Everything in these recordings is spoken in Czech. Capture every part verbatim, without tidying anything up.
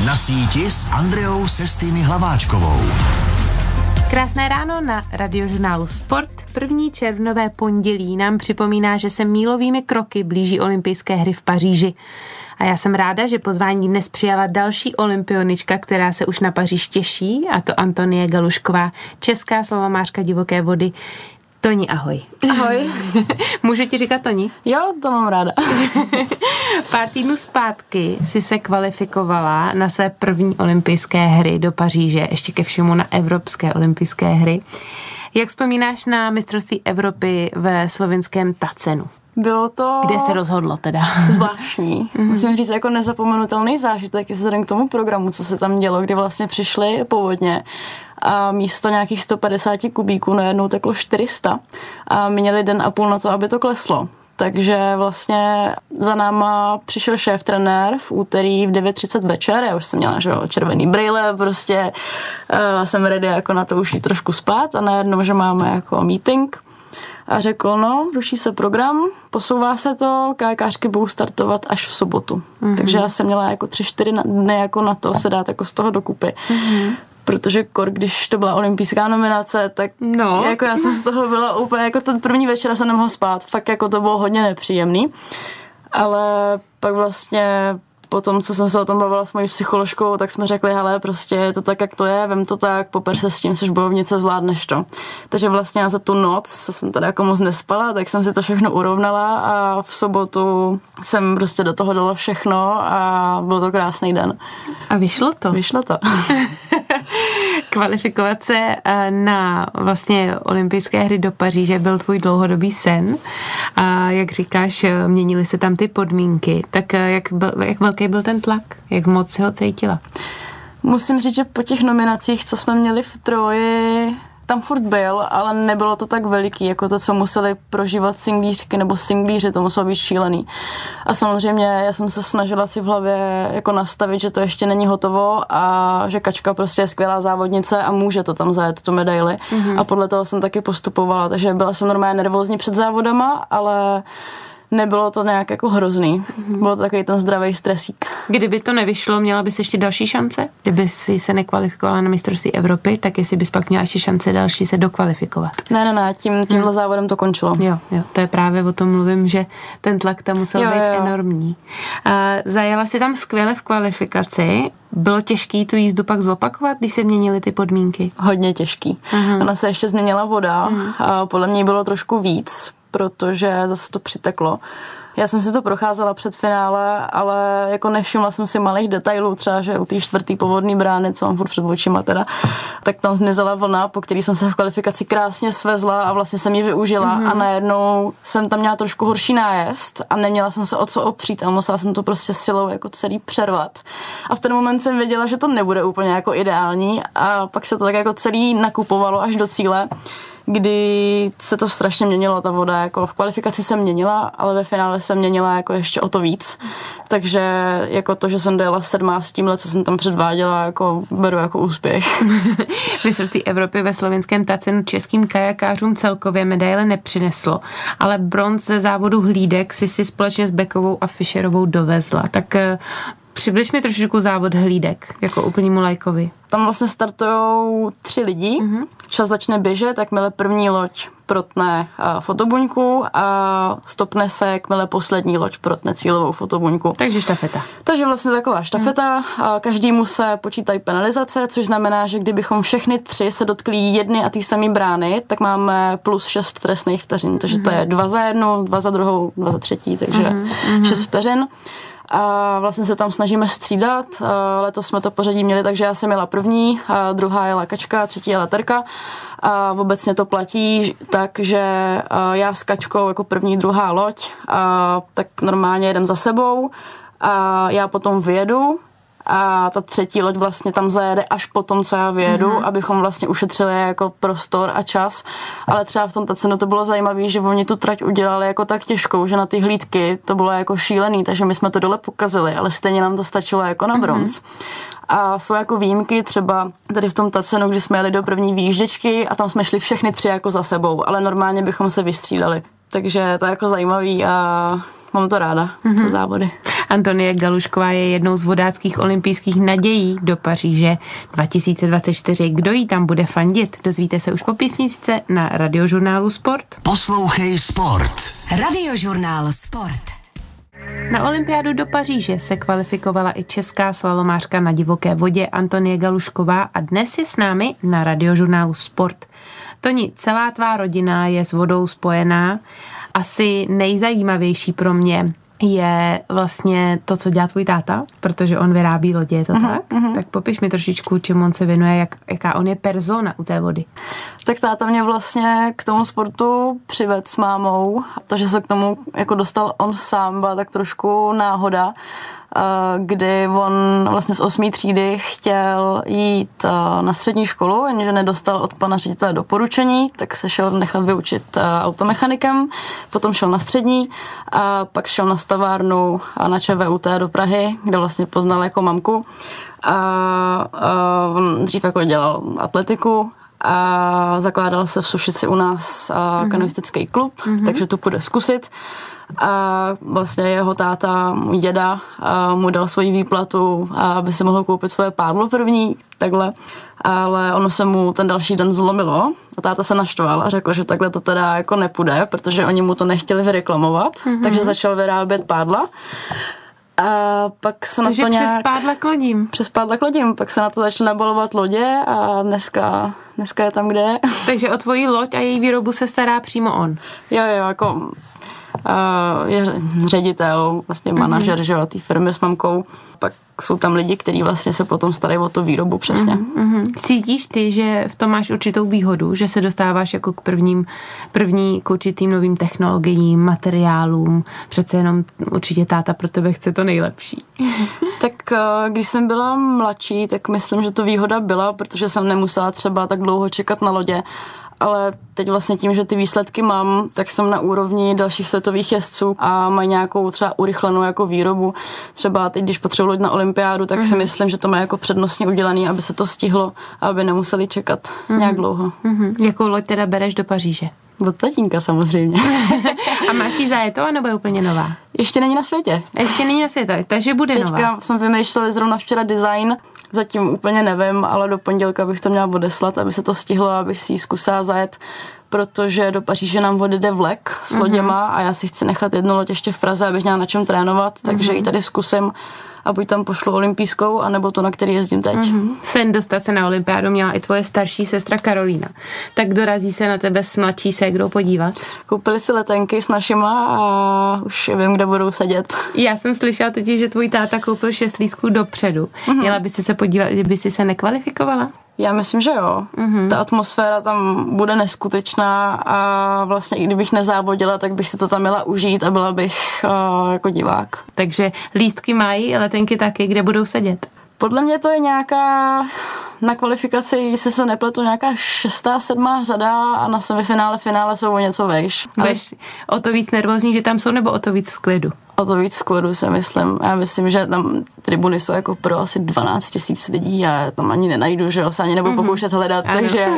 Na síti s Andreou Sestýny Hlaváčkovou. Krásné ráno na Radiožurnálu Sport. První červnové pondělí nám připomíná, že se mílovými kroky blíží olympijské hry v Paříži. A já jsem ráda, že pozvání dnes přijala další olympionička, která se už na Paříž těší, a to Antonie Galušková, česká slalomářka divoké vody. Toni, ahoj. Ahoj. Můžu ti říkat Toni? Jo, to mám ráda. Pár týdnů zpátky si se kvalifikovala na své první olympijské hry do Paříže, ještě ke všemu na evropské olympijské hry. Jak vzpomínáš na mistrovství Evropy ve slovinském Tacenu? Bylo to... Kde se rozhodlo teda? Zvláštní. Mm-hmm. Musím říct, jako nezapomenutelný zážitek, vzhledem k tomu programu, co se tam dělo, kdy vlastně přišly povodně a místo nějakých sto padesát kubíků najednou teklo čtyři sta a měli den a půl na to, aby to kleslo. Takže vlastně za náma přišel šéf-trenér v úterý v devět třicet večer, já už jsem měla že jo, červený brýle, prostě uh, jsem ready jako na to už jít trošku spát a najednou, že máme jako meeting a řekl, no, ruší se program, posouvá se to, kajakářky budou startovat až v sobotu. Mm-hmm. Takže já jsem měla jako tři, čtyři dny jako na to se dát jako z toho dokupy. Mm-hmm. Protože kor, když to byla olympijská nominace, tak no. jako já jsem z toho byla úplně, jako ten první večer jsem nemohla spát, fakt jako to bylo hodně nepříjemný, ale pak vlastně po tom, co jsem se o tom bavila s mojí psycholožkou, tak jsme řekli, hele, prostě je to tak, jak to je, vem to tak, poper se s tím, jsi bojovnice, zvládneš to. Takže vlastně já za tu noc, co jsem teda jako moc nespala, tak jsem si to všechno urovnala a v sobotu jsem prostě do toho dala všechno a byl to krásný den. A vyšlo to? Vyšlo to. Kvalifikovat se na vlastně olympijské hry do Paříže byl tvůj dlouhodobý sen. A jak říkáš, měnily se tam ty podmínky. Tak jak, jak velký byl ten tlak? Jak moc si ho cítila? Musím říct, že po těch nominacích, co jsme měli v Troji, tam furt byl, ale nebylo to tak veliký, jako to, co museli prožívat singlířky nebo singlíři, to muselo být šílený. A samozřejmě já jsem se snažila si v hlavě jako nastavit, že to ještě není hotovo a že Kačka prostě je skvělá závodnice a může to tam zajet, tu medaili. Mm-hmm. A podle toho jsem taky postupovala, takže byla jsem normálně nervózní před závodama, ale nebylo to nějak jako hrozný. Mm-hmm. Byl to takový ten zdravý stresík. Kdyby to nevyšlo, měla bys ještě další šance? Kdyby si se nekvalifikovala na mistrovství Evropy, tak jestli bys pak měla ještě šance další se dokvalifikovat. Ne, ne, ne, tím, tímhle hmm. závodem to končilo. Jo, jo, to je právě o tom mluvím, že ten tlak tam musel jo, být jo. enormní. A zajela si tam skvěle v kvalifikaci. Bylo těžký tu jízdu pak zopakovat, když se měnily ty podmínky? Hodně těžký. Uh-huh. Ona se ještě změnila voda uh-huh. a podle mě bylo trošku víc, protože zase to přiteklo. Já jsem si to procházela před finále, ale jako nevšimla jsem si malých detailů, třeba, že u té čtvrtý povodní brány, co mám furt před očima teda, tak tam zmizela vlna, po který jsem se v kvalifikaci krásně svezla a vlastně jsem ji využila mm-hmm. a najednou jsem tam měla trošku horší nájezd a neměla jsem se o co opřít a musela jsem to prostě silou jako celý přervat. A v ten moment jsem věděla, že to nebude úplně jako ideální a pak se to tak jako celý nakupovalo až do cíle, kdy se to strašně měnilo, ta voda, jako v kvalifikaci se měnila, ale ve finále se měnila jako ještě o to víc. Takže jako to, že jsem dojela sedmá s tímhle, co jsem tam předváděla, jako beru jako úspěch. Mistrovství Evropy ve slovinském Tacenu českým kajakářům celkově medaile nepřineslo, ale bronz ze závodu hlídek si si společně s Beckovou a Fischerovou dovezla. Tak přibliž mi trošičku závod hlídek, jako úplnému lajkovi. Tam vlastně startujou tři lidi, mm-hmm. čas začne běžet, jakmile první loď protne uh, fotobuňku a stopne se, jakmile poslední loď protne cílovou fotobuňku. Takže štafeta. Takže vlastně taková štafeta, mm. a každému se počítají penalizace, což znamená, že kdybychom všechny tři se dotkli jedny a té samé brány, tak máme plus šest trestných vteřin, takže mm-hmm. to je dva za jednu, dva za druhou, dva za třetí, takže mm-hmm. šest vteřin. A vlastně se tam snažíme střídat. Letos jsme to pořadí měli, takže já jsem jela první, a druhá jela Kačka, třetí jela Terka. A obecně to platí, takže já s Kačkou jako první, druhá loď, a tak normálně jedem za sebou a já potom vyjedu a ta třetí loď vlastně tam zajede až po tom, co já vyjedu, mm-hmm. abychom vlastně ušetřili jako prostor a čas. Ale třeba v tom Tacenu to bylo zajímavé, že oni tu trať udělali jako tak těžkou, že na ty hlídky to bylo jako šílený, takže my jsme to dole pokazili, ale stejně nám to stačilo jako na bronz. Mm-hmm. A jsou jako výjimky, třeba tady v tom Tacenu, kdy jsme jeli do první výjížděčky a tam jsme šli všechny tři jako za sebou, ale normálně bychom se vystřídali. Takže to je jako zajímavý a mám to ráda, mm-hmm. ty závody. Antonie Galušková je jednou z vodáckých olympijských nadějí do Paříže dva tisíce dvacet čtyři. Kdo jí tam bude fandit? Dozvíte se už po písničce na Radiožurnálu Sport. Poslouchej Sport. Radiožurnál Sport. Na olympiádu do Paříže se kvalifikovala i česká slalomářka na divoké vodě Antonie Galušková a dnes je s námi na Radiožurnálu Sport. Toni, celá tvá rodina je s vodou spojená. Asi nejzajímavější pro mě je vlastně to, co dělá tvůj táta, protože on vyrábí lodě, je to uh-huh, tak? Uh-huh. Tak popiš mi trošičku, čemu on se věnuje, jak, jaká on je persona u té vody. Tak táta mě vlastně k tomu sportu přivedl s mámou. To, že se k tomu jako dostal on sám, byla tak trošku náhoda, kdy on vlastně z osmé třídy chtěl jít na střední školu, jenže nedostal od pana ředitele doporučení, tak se šel nechat vyučit automechanikem, potom šel na střední a pak šel na stavárnu na ČVUT do Prahy, kde vlastně poznal jako mamku. A, a on dřív jako dělal atletiku a zakládal se v Sušici u nás mm-hmm. kanoistický klub, mm-hmm. takže to půjde zkusit. A vlastně jeho táta, můj děda, mu dal svoji výplatu, aby si mohl koupit svoje pádlo první, takhle. Ale ono se mu ten další den zlomilo a táta se naštval a řekl, že takhle to teda jako nepůjde, protože oni mu to nechtěli vyreklamovat, mm-hmm. takže začal vyrábět pádla. A pak se Takže na to nějak... přes pádla k lodím. Přes pádla k lodím. Pak se na to začaly nabalovat lodě a dneska, dneska je tam, kde je. Takže o tvoji loď a její výrobu se stará přímo on. Jo, jo, jako uh, je ředitel, vlastně manažer, mm-hmm. že jo, té firmy s mamkou. Pak jsou tam lidi, kteří vlastně se potom starají o tu výrobu přesně. Mm-hmm. Cítíš ty, že v tom máš určitou výhodu, že se dostáváš jako k prvním, první k určitým novým technologiím, materiálům, přece jenom určitě táta pro tebe chce to nejlepší. Tak když jsem byla mladší, tak myslím, že to výhoda byla, protože jsem nemusela třeba tak dlouho čekat na lodě, ale teď vlastně tím, že ty výsledky mám, tak jsem na úrovni dalších světových jezdců a mají nějakou třeba urychlenou jako výrobu. Třeba teď, když potřebuji loď na olympiádu, tak mm-hmm. si myslím, že to má jako přednostně udělaný, aby se to stihlo, aby nemuseli čekat mm-hmm. nějak dlouho. Mm-hmm. Jakou loď teda bereš do Paříže? Od tatínka samozřejmě. A máš jí zajetou, anebo je úplně nová? Ještě není na světě. Ještě není na světě, takže bude Teďka nová. Teďka jsme vymýšleli zrovna včera design, zatím úplně nevím, ale do pondělka bych to měla odeslat, aby se to stihlo, abych si ji zkusila zajet, protože do Paříže nám odjede vlek s loděma mm-hmm. a já si chci nechat jednu loď ještě v Praze, abych měla na čem trénovat, takže mm-hmm. ji tady zkusím a buď tam pošlu olympijskou, anebo tu, na který jezdím teď. Mm-hmm. Sen dostat se na olympiádu měla i tvoje starší sestra Karolína. Tak dorazí se na tebe s mladší ségrou podívat? Koupili si letenky s našima a už vím, kde budou sedět. Já jsem slyšela totiž, že tvůj táta koupil šest lístků dopředu. Mm-hmm. Měla by si se podívat, kdyby si se nekvalifikovala? Já myslím, že jo. Mm-hmm. Ta atmosféra tam bude neskutečná a vlastně i kdybych nezávodila, tak bych si to tam měla užít a byla bych uh, jako divák. Takže lístky mají, letenky taky, kde budou sedět? Podle mě to je nějaká, na kvalifikaci, jestli se nepletu, nějaká šestá, sedmá řada a na semifinále, finále jsou o něco vejš. Budeš o to víc nervózní, že tam jsou, nebo o to víc v klidu? O to víc v klidu si myslím. Já myslím, že tam tribuny jsou jako pro asi dvanáct tisíc lidí a já tam ani nenajdu, že jo, se ani nebudu mm-hmm. pokoušet hledat, ano. takže...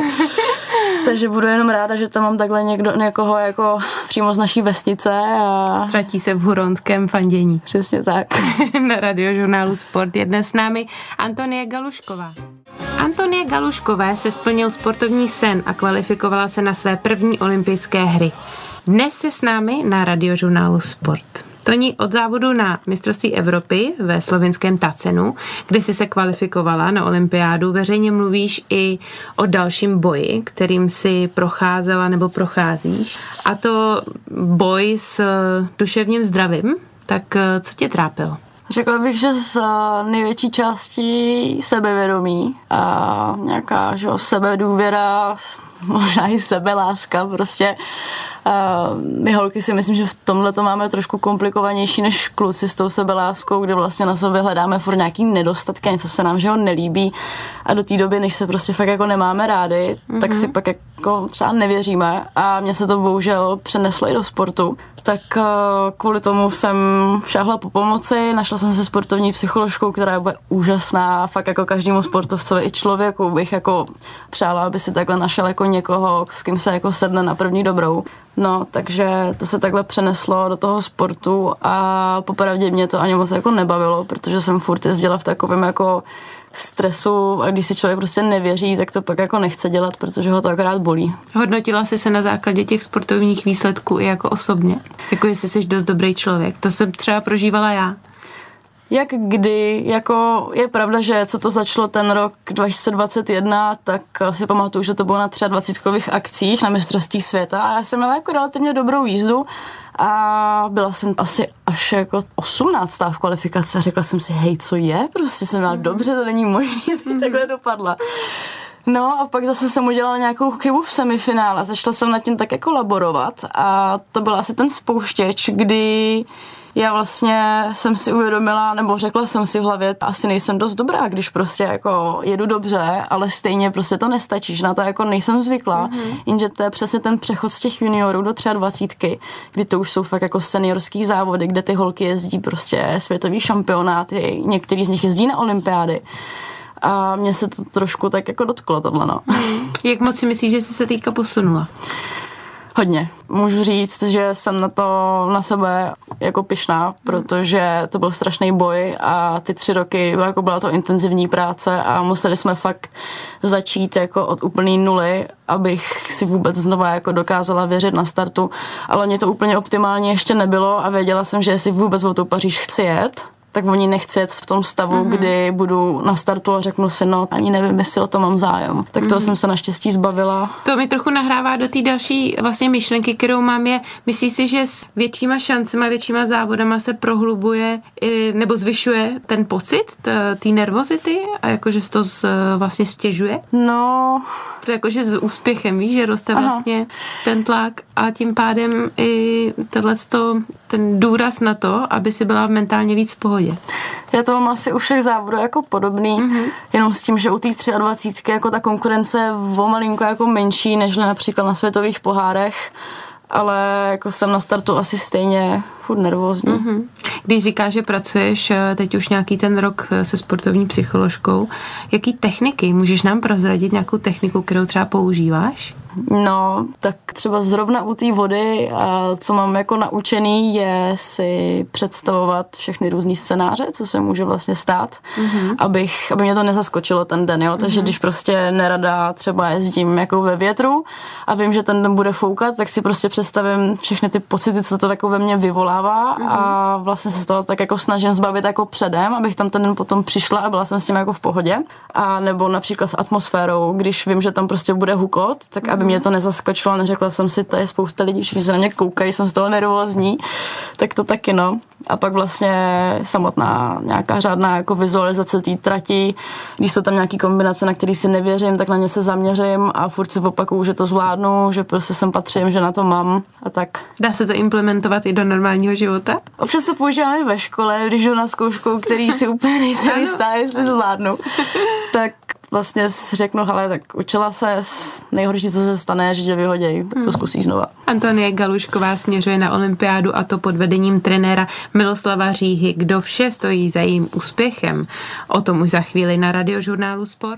Takže budu jenom ráda, že tam mám takhle někdo, někoho jako přímo z naší vesnice. A... Ztratí se v huronském fandění. Přesně tak. Na Radiožurnálu Sport je dnes s námi Antonie Galušková. Antonie Galuškové se splnil sportovní sen a kvalifikovala se na své první olympijské hry. Dnes je s námi na Radiožurnálu Sport. Toni, od závodu na mistrovství Evropy ve slovinském Tacenu, kde jsi se kvalifikovala na olympiádu, veřejně mluvíš i o dalším boji, kterým si procházela nebo procházíš. A to boj s duševním zdravím. Tak co tě trápilo? Řekla bych, že z největší části sebevědomí a nějaká že, sebedůvěra, možná i sebeláska prostě. Uh, my holky si myslím, že v tomhle to máme trošku komplikovanější než kluci s tou sebeláskou, kde vlastně na sobě hledáme furt nějaký nedostatky, něco se nám že ho nelíbí a do té doby, než se prostě fakt jako nemáme rádi, mm-hmm. tak si pak jako třeba nevěříme a mně se to bohužel přeneslo i do sportu. Tak uh, kvůli tomu jsem šáhla po pomoci, našla jsem se sportovní psycholožkou, která je úžasná, fakt jako každému sportovcovi i člověku bych jako přála, aby si takhle našel jako někoho, s kým se jako sedne na první dobrou. No, takže to se takhle přeneslo do toho sportu a popravdě mě to ani moc jako nebavilo, protože jsem furt jezdila v takovém jako stresu a když si člověk prostě nevěří, tak to pak jako nechce dělat, protože ho to akorát bolí. Hodnotila jsi se na základě těch sportovních výsledků i jako osobně? Jako jestli jsi dost dobrý člověk. To jsem třeba prožívala já. Jak kdy, jako je pravda, že co to začalo ten rok dva tisíce dvacet jedna, tak si pamatuju, že to bylo na třiadvacítkových akcích na mistrovství světa a já jsem měla jako relativně dobrou jízdu a byla jsem asi až jako osmnáctá v kvalifikaci a řekla jsem si, hej, co je? Prostě jsem měla dobře, to není možné, aby takhle dopadla. No a pak zase jsem udělala nějakou chybu v semifinále, začala jsem nad tím tak jako laborovat a to byl asi ten spouštěč, kdy já vlastně jsem si uvědomila, nebo řekla jsem si v hlavě, asi nejsem dost dobrá, když prostě jako jedu dobře, ale stejně prostě to nestačí, že na to jako nejsem zvyklá, mm-hmm. jenže to je přesně ten přechod z těch juniorů do třiadvacítky, kdy to už jsou fakt jako seniorský závody, kde ty holky jezdí prostě světový šampionáty, některý z nich jezdí na olympiády. A mně se to trošku tak jako dotklo tohle, no. Jak moc si myslíš, že jsi se teďka posunula? Hodně. Můžu říct, že jsem na to na sebe jako pyšná, protože to byl strašný boj a ty tři roky jako byla to intenzivní práce a museli jsme fakt začít jako od úplný nuly, abych si vůbec znova jako dokázala věřit na startu, ale mě to úplně optimálně ještě nebylo a věděla jsem, že jestli vůbec o tu Paříž chci jet, tak oni nechci jet v tom stavu, mm-hmm. kdy budu na startu a řeknu si, no ani nevím, jestli o to mám zájem. Tak toho mm-hmm. jsem se naštěstí zbavila. To mi trochu nahrává do té další vlastně myšlenky, kterou mám je, myslíš si, že s většíma šancema, většíma závodama se prohlubuje nebo zvyšuje ten pocit té nervozity a jakože se to z, vlastně stěžuje? No... To jakože s úspěchem, víš, že roste vlastně Aha. ten tlak a tím pádem i tohleto, ten důraz na to, aby si byla mentálně víc v pohodě. Já to mám asi u všech závodů jako podobný, mm-hmm. jenom s tím, že u té třiadvacítky jako ta konkurence je o malinko jako menší, než například na světových pohárech, ale jako jsem na startu asi stejně furt nervózní. Mm-hmm. Když říkáš, že pracuješ teď už nějaký ten rok se sportovní psycholožkou, jaký techniky? Můžeš nám prozradit nějakou techniku, kterou třeba používáš? No, tak třeba zrovna u té vody, a co mám jako naučený, je si představovat všechny různý scénáře, co se může vlastně stát, mm-hmm. abych, aby mě to nezaskočilo ten den, jo. Takže mm-hmm. když prostě nerada třeba jezdím jako ve větru a vím, že ten den bude foukat, tak si prostě představím všechny ty pocity, co to jako ve mně vyvolává mm-hmm. a vlastně se z toho tak jako snažím zbavit jako předem, abych tam ten den potom přišla a byla jsem s tím jako v pohodě. A nebo například s atmosférou, když vím, že tam prostě bude hukot, tak aby mě to nezaskočilo, neřekla jsem si, to je spousta lidí, všichni se na mě koukají, jsem z toho nervózní, tak to taky, no. A pak vlastně samotná nějaká řádná jako vizualizace té trati, když jsou tam nějaký kombinace, na který si nevěřím, tak na ně se zaměřím a furt si opakuju, že to zvládnu, že prostě sem patřím, že na to mám a tak. Dá se to implementovat i do normálního života? Občas to používám i ve škole, když jdu na zkoušku, který si úplně nejsem jistá, jestli zvládnu, tak vlastně si řeknu, hele, tak učila ses, nejhorší, co se stane, že tě vyhoděj, tak to zkusíš znova. Antonie Galušková směřuje na olympiádu a to pod vedením trenéra Miloslava Říhy. Kdo vše stojí za jejím úspěchem? O tom už za chvíli na Radiožurnálu Sport.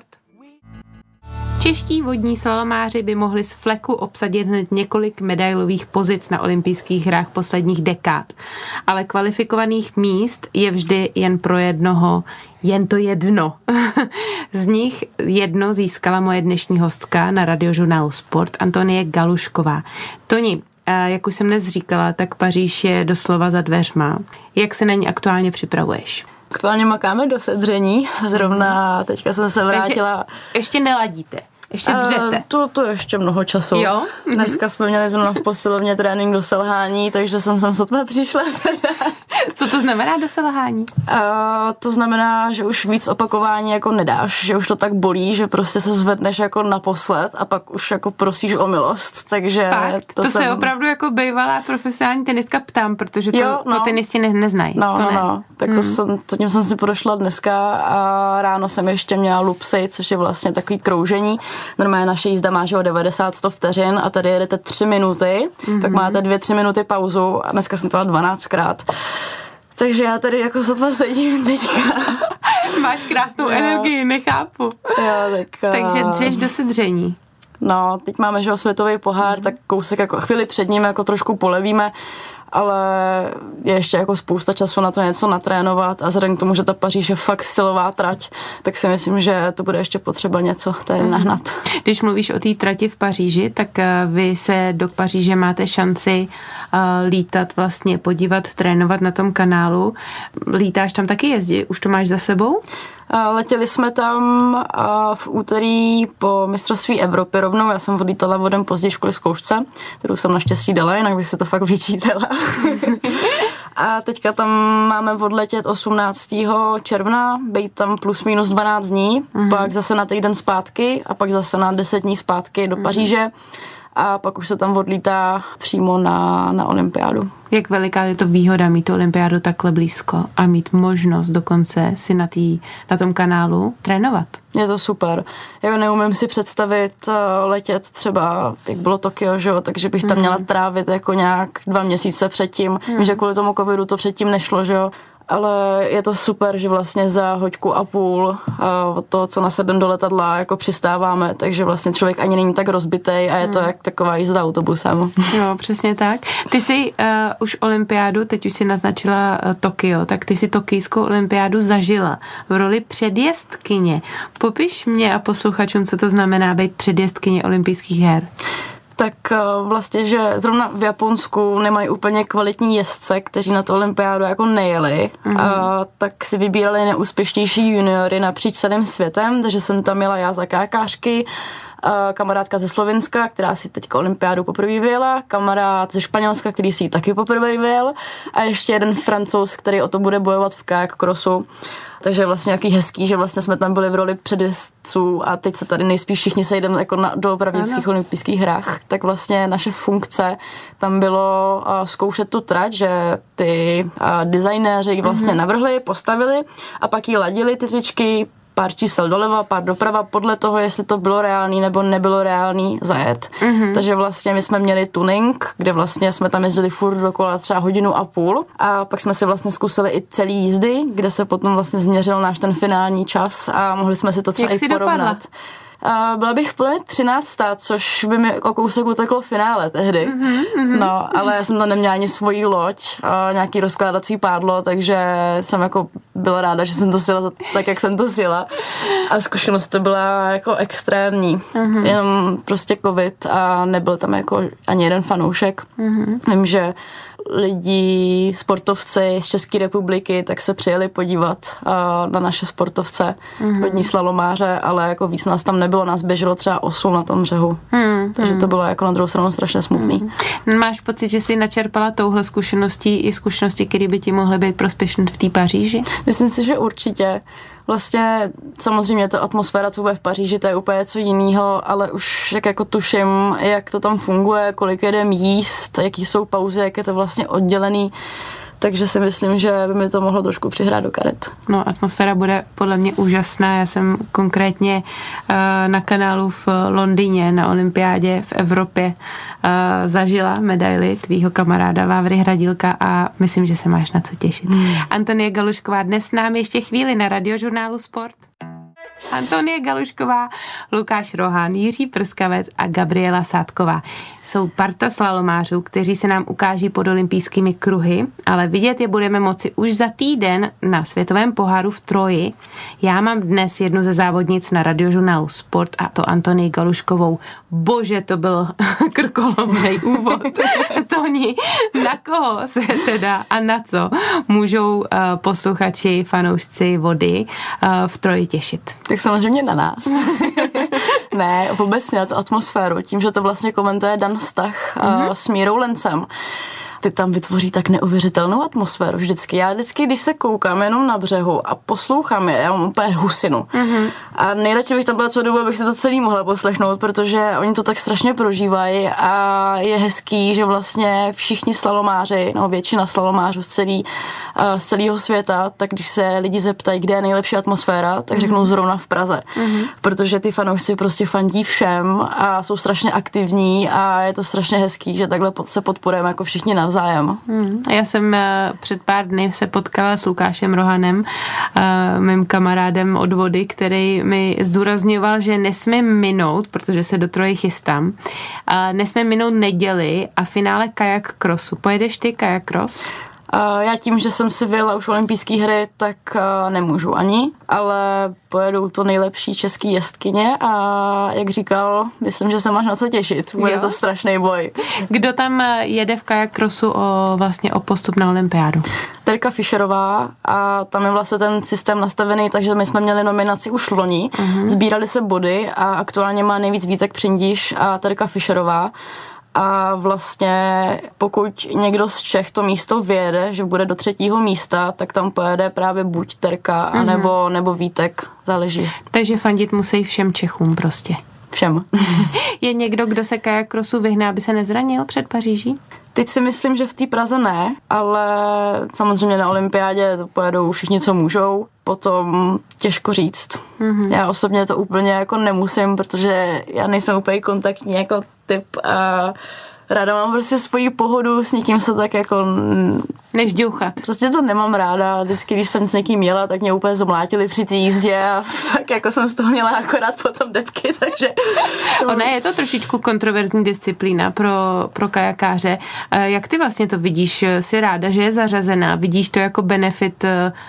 Čeští vodní slalomáři by mohli z fleku obsadit hned několik medailových pozic na olympijských hrách posledních dekád. Ale kvalifikovaných míst je vždy jen pro jednoho, jen to jedno. Z nich jedno získala moje dnešní hostka na Radiožurnálu Sport, Antonie Galušková. Toni, jak už jsem dnes říkala, tak Paříž je doslova za dveřma. Jak se na ní aktuálně připravuješ? Aktuálně makáme do sedření, zrovna teďka jsem se vrátila. Takže ještě neladíte? Ještě dřete? Uh, to, to ještě mnoho času. Jo? Dneska jsme měli zrovna v posilovně trénink do selhání, takže jsem sem sotva přišla. Co to znamená do selhání? Uh, to znamená, že už víc opakování jako nedáš, že už to tak bolí, že prostě se zvedneš jako naposled a pak už jako prosíš o milost, takže... Fakt? To, to jsem... se opravdu jako bývalá profesionální tenistka ptám, protože to, jo, no. to tenisti ne, neznají. No, to no, ne. no. Tak to hmm. jsem, to tím jsem si prošla dneska a ráno jsem ještě měla lupsy, což je vlastně takový kroužení. Normálně naše jízda má, že o devadesát sto vteřin a tady jedete tři minuty, mm-hmm. tak máte dvě, tři minuty pauzu a dneska jsem to dala dvanáctkrát. Takže já tady jako sotva sedím teďka. Máš krásnou jo. energii, nechápu. Jo, tak... Takže dřeš do sedření. No, teď máme, že světový pohár, mm. tak kousek jako chvíli před ním jako trošku polevíme, ale je ještě jako spousta času na to něco natrénovat a vzhledem k tomu, že ta Paříž je fakt silová trať, tak si myslím, že to bude ještě potřeba něco tady nahnat. Když mluvíš o té trati v Paříži, tak vy se do Paříže máte šanci uh, lítat vlastně, podívat, trénovat na tom kanálu. Lítáš tam taky jezdí? Už to máš za sebou? Letěli jsme tam v úterý po mistrovství Evropy rovnou. Já jsem odlítala o den později kvůli zkoušce, kterou jsem naštěstí dala, jinak bych si to fakt vyčítala. A teďka tam máme odletět osmnáctého června, být tam plus minus dvanáct dní, mm-hmm. pak zase na týden zpátky a pak zase na deset dní zpátky do Paříže. A pak už se tam odlítá přímo na, na olympiádu. Jak veliká je to výhoda mít tu olympiádu takhle blízko a mít možnost dokonce si na, tý, na tom kanálu trénovat? Je to super. Já neumím si představit uh, letět třeba, jak bylo Tokio, že jo, takže bych tam měla trávit jako nějak dva měsíce předtím, mm. že kvůli tomu covidu to předtím nešlo, že jo. Ale je to super, že vlastně za hoďku a půl a od toho, co nasedem do letadla, jako přistáváme, takže vlastně člověk ani není tak rozbitej a je to hmm. jak taková jízda autobusem. Jo, přesně tak. Ty jsi uh, už olympiádu, teď už si naznačila uh, Tokio, tak ty jsi tokijskou olympiádu zažila v roli předjezdkyně. Popiš mě a posluchačům, co to znamená být předjezdkyně olympijských her. Tak vlastně, že zrovna v Japonsku nemají úplně kvalitní jezdce, kteří na tu olympiádu jako nejeli, mm-hmm. a tak si vybírali neúspěšnější juniory napříč celým světem, takže jsem tam jela já za kákařky, kamarádka ze Slovenska, která si teďka olympiádu poprvé vyjela, kamarád ze Španělska, který si ji taky poprvé vyjel a ještě jeden Francouz, který o to bude bojovat v kajak crossu. Takže vlastně jaký hezký, že vlastně jsme tam byli v roli předjezdců a teď se tady nejspíš všichni sejdeme jako na, do opravdických olympijských hrách. Tak vlastně naše funkce tam bylo uh, zkoušet tu trať, že ty uh, designéři vlastně mm-hmm. navrhli, postavili a pak ji ladili ty tyčky, pár čísel doleva, pár doprava, podle toho, jestli to bylo reálný nebo nebylo reálný zajet. Mm-hmm. Takže vlastně my jsme měli tuning, kde vlastně jsme tam jezdili furt dokola třeba hodinu a půl a pak jsme si vlastně zkusili i celý jízdy, kde se potom vlastně změřil náš ten finální čas a mohli jsme si to třeba Jak i porovnat. Dopadla? Uh, byla bych plně třináctá, což by mi o kousek uteklo v finále tehdy. Mm-hmm. No, ale já jsem tam neměla ani svoji loď, uh, nějaký rozkládací pádlo, takže jsem jako byla ráda, že jsem to sjela tak, jak jsem to sjela. A zkušenost to byla jako extrémní. Mm-hmm. Jenom prostě covid a nebyl tam jako ani jeden fanoušek. Mm-hmm. Vím, že lidi, sportovci z České republiky, tak se přijeli podívat uh, na naše sportovce, mm-hmm. hodní slalomáře, ale jako víc nás tam nebylo, nás běželo třeba osm na tom břehu. Mm-hmm. Takže to bylo jako na druhou stranu strašně smutný. Mm-hmm. Máš pocit, že jsi načerpala touhle zkušeností i zkušenosti, které by ti mohly být prospěšné v té Paříži? Myslím si, že určitě. Vlastně samozřejmě ta atmosféra, co bude v Paříži, to je úplně něco jiného, ale už jak jako tuším, jak to tam funguje, kolik jedem jíst, jaký jsou pauzy, jak je to vlastně oddělený. Takže si myslím, že by mi to mohlo trošku přihrát do karet. No, atmosféra bude podle mě úžasná. Já jsem konkrétně uh, na kanálu v Londýně na olympiádě v Evropě uh, zažila medaili tvýho kamaráda Vávry Hradílka a myslím, že se máš na co těšit. Hmm. Antonie Galušková dnes s námi ještě chvíli na Radiožurnálu Sport. Antonie Galušková, Lukáš Rohán, Jiří Prskavec a Gabriela Sádková. Jsou parta slalomářů, kteří se nám ukáží pod olympijskými kruhy, ale vidět je budeme moci už za týden na světovém poháru v Troji. Já mám dnes jednu ze závodnic na Radiožurnálu Sport a to Antonii Galuškovou. Bože, to byl krkolomnej úvod. Toni, na koho se teda a na co můžou uh, posluchači, fanoušci vody uh, v Troji těšit? Tak samozřejmě na nás. Ne, vůbec ne, na tu atmosféru. Tím, že to vlastně komentuje Dan Stach mm-hmm. uh, s Mírou Lencem. Ty tam vytvoří tak neuvěřitelnou atmosféru vždycky. Já vždycky, když se koukám jenom na břehu a poslouchám je, já mám úplně husinu. Mm-hmm. A nejradši bych tam byla celou dobu, abych si to celý mohla poslechnout, protože oni to tak strašně prožívají a je hezký, že vlastně všichni slalomáři, no většina slalomářů z, celý, uh, z celého světa, tak když se lidi zeptají, kde je nejlepší atmosféra, tak řeknou zrovna v Praze. Mm-hmm. Protože ty fanoušci prostě fandí všem a jsou strašně aktivní a je to strašně hezký, že takhle se podporujeme jako všichni navzájem. navzájem. Hmm. Já jsem před pár dny se potkala s Lukášem Rohanem, mým kamarádem od vody, který mi zdůrazňoval, že nesmím minout, protože se do Troji chystám, nesmím minout neděli a finále kajak crossu. Pojedeš ty kajak cross? Já tím, že jsem si vyjela už olympijské hry, tak nemůžu ani, ale pojedou to nejlepší český jezdkyně a jak říkal, myslím, že se máš na co těšit. Bude jo? to strašný boj. Kdo tam jede v kajak crossu o, vlastně o postup na olympiádu? Terka Fischerová a tam je vlastně ten systém nastavený, takže my jsme měli nominaci už loni, uh-huh. sbírali se body a aktuálně má nejvíc Vítek Přindíš a Terka Fischerová. A vlastně pokud někdo z Čech to místo vyjede, že bude do třetího místa, tak tam pojede právě buď Terka, mm-hmm. anebo, nebo Vítek, záleží. Takže fandit musí všem Čechům prostě. Všem. Je někdo, kdo se kajak crossu vyhne, aby se nezranil před Paříží? Teď si myslím, že v té Praze ne, ale samozřejmě na olympiádě to pojedou všichni, co můžou. Potom těžko říct. Mm-hmm. Já osobně to úplně jako nemusím, protože já nejsem úplně kontaktní jako typ a ráda mám prostě svoji pohodu, s někým se tak jako... Než děuchat. Prostě to nemám ráda. Vždycky, když jsem s někým jela, tak mě úplně zomlátili při té jízdě a tak jako jsem z toho měla akorát potom depky, takže... To... Ona je to trošičku kontroverzní disciplína pro, pro kajakáře. Jak ty vlastně to vidíš? Jsi ráda, že je zařazená? Vidíš to jako benefit,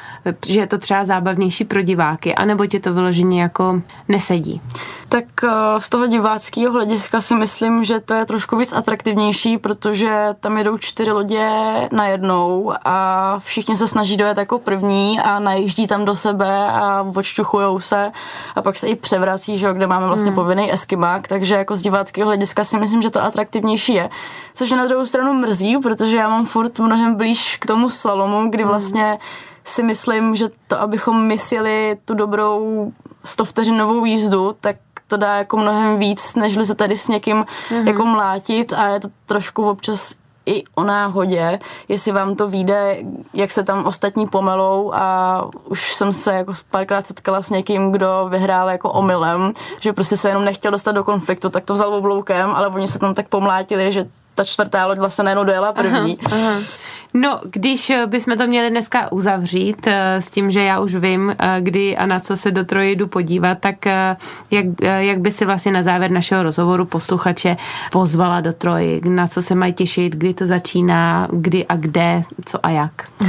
že je to třeba zábavnější pro diváky? Anebo tě to vyloženě jako nesedí? Tak z toho diváckého hlediska si myslím, že to je trošku víc atraktivnější, protože tam jedou čtyři lodě najednou a všichni se snaží dojet jako první a najíždí tam do sebe a odšťuchujou se a pak se i převrací, že jo, kde máme vlastně hmm. povinný eskimák, takže jako z diváckého hlediska si myslím, že to atraktivnější je. Což je na druhou stranu mrzí, protože já mám furt mnohem blíž k tomu slalomu, kdy vlastně si myslím, že to, abychom my sjeli tu dobrou stovvteřinovou jízdu, tak to dá jako mnohem víc, nežli se tady s někým mm-hmm. jako mlátit a je to trošku občas i o náhodě, jestli vám to vyjde, jak se tam ostatní pomelou a už jsem se jako párkrát setkala s někým, kdo vyhrál jako omylem, že prostě se jenom nechtěl dostat do konfliktu, tak to vzal obloukem, ale oni se tam tak pomlátili, že ta čtvrtá loď vlastně najednou dojela první. Aha, aha. No, když bychom to měli dneska uzavřít s tím, že já už vím, kdy a na co se do Troji jdu podívat, tak jak, jak by si vlastně na závěr našeho rozhovoru posluchače pozvala do Troji, na co se mají těšit, kdy to začíná, kdy a kde, co a jak?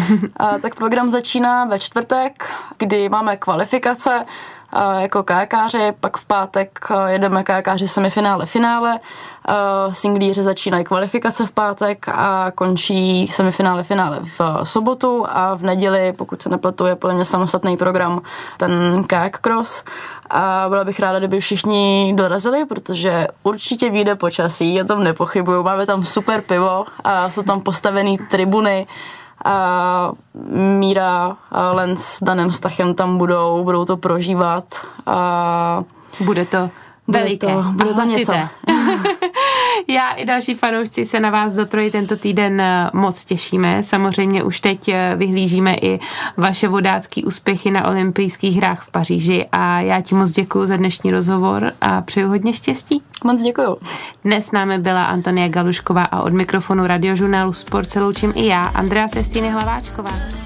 A, tak program začíná ve čtvrtek, kdy máme kvalifikace jako kajakáři, pak v pátek jedeme kajakáři semifinále, finále, singlíři začínají kvalifikace v pátek a končí semifinále, finále v sobotu a v neděli, pokud se nepletu, je podle mě samostatný program, ten kajak cross a byla bych ráda, kdyby všichni dorazili, protože určitě vyjde počasí, o tom nepochybuju, máme tam super pivo a jsou tam postavený tribuny, a Míra a Lenz s Danem Stachem tam budou, budou to prožívat a bude to veliké. Bude to, bude to něco. Já i další fanoušci se na vás do Troji tento týden moc těšíme. Samozřejmě už teď vyhlížíme i vaše vodácký úspěchy na olympijských hrách v Paříži a já ti moc děkuju za dnešní rozhovor a přeju hodně štěstí. Moc děkuju. Dnes s námi byla Antonia Galušková a od mikrofonu Radiožurnálu Sport se loučím i já, Andrea Sestýny Hlaváčková.